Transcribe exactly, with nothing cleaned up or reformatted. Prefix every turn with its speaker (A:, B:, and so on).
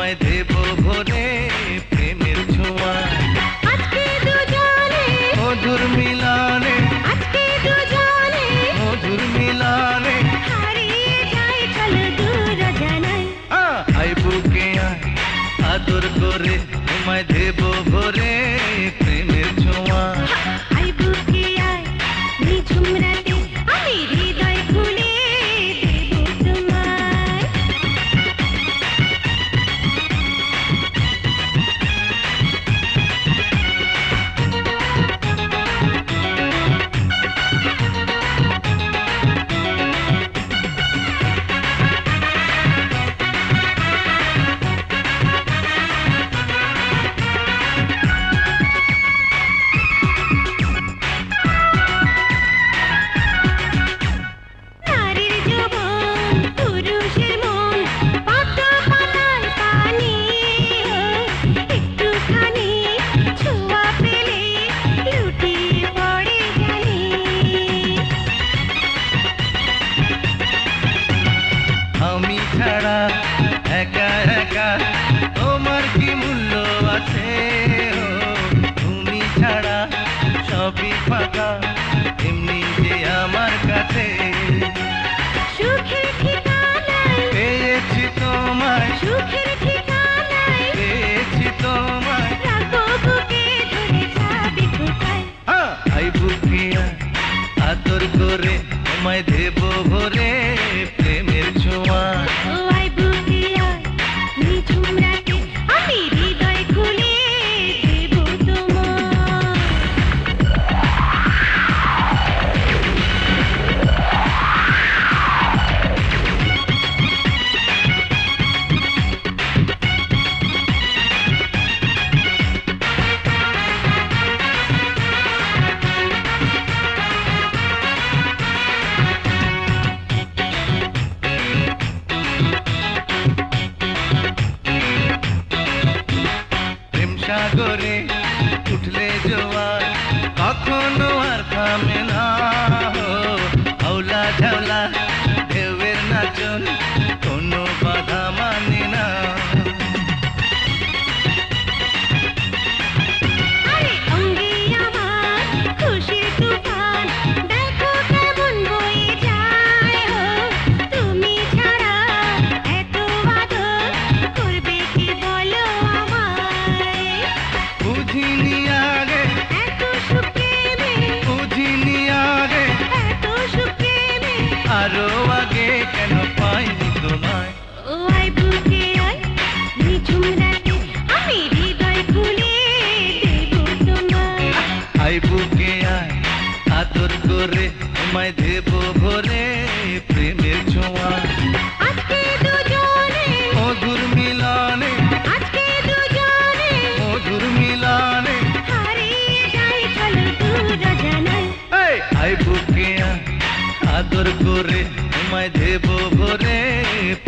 A: তোমায় দেব ভরে প্রেমের ছোঁয়া।
B: আজকে দুজনে
A: মধুর মিলনে,
B: আজকে দুজনে
A: মধুর মিলনে
B: হারিয়ে যাই চলো দূর জানাই।
A: আই বুকে আয় আদর করে তোমায় দেব ভরে প্রেমের ছোঁয়া।
B: আই বুকে আয় নিঝুম রাতে আমি হৃদয় খুলে দেব তোমায়। নারীর যৌবন পুরুষের মন পদ্ম পাতার পানি, একটুখানি ছোঁয়া পেলে লুটিয়ে পড়ে জানি।
A: আমি ছাড়া একা একা তোমার কি মূল্য আছে? ও, তুমি ছাড়া সবই ফাঁকা এমনি যে আমার কাছে।
B: সুখের ঠিকানায়
A: পেয়েছি তোমায়,
B: সুখের ঠিকানায়
A: পেয়েছি তোমায়।
B: রাখবো বুকে ধরে যাবি কোথায়।
A: আই বুকে আয় আদর করে তোমায় দেব ভরে প্রেমের ছোঁয়া।
B: ও আই বুকে আয় নিঝুম রাতে আমি হৃদয় খুলে দেব তোমায়।
A: প্রেম সাগরে উঠলে জোয়ার কখনো আর থামে না। ও, হাওলা ঝাওলা ঢেউয়ের নাচন কোনো বাধা মানে না।
B: আরে অঙ্গে আমার খুশির তুফান দেখো কেমন বয়ে যায়। ও তুমি ছাড়া এত আদর করবে কি বলো আমায়।
A: বুঝিনি আগে,
B: এত সুখ প্রেমে,
A: বুঝিনি আগে,
B: এত সুখ প্রেমে
A: আরো আগে কেন পাইনি তোমায়।
B: ও আই বুকে আয় নিঝুম রাতে আমি হৃদয় খুলে দেব তোমায়।
A: আই বুকে আয় আদর করে তোমায় দেব ভরে প্রেমের ছোঁয়া।
B: আজকে দুজনে
A: মধুর মিলনে,
B: আজকে দুজনে
A: মধুর মিলনে
B: হারিয়ে যাই চলো দূর জানাই।
A: এই, আই বুকে আয় আদর করে তোমায় দেব ভরে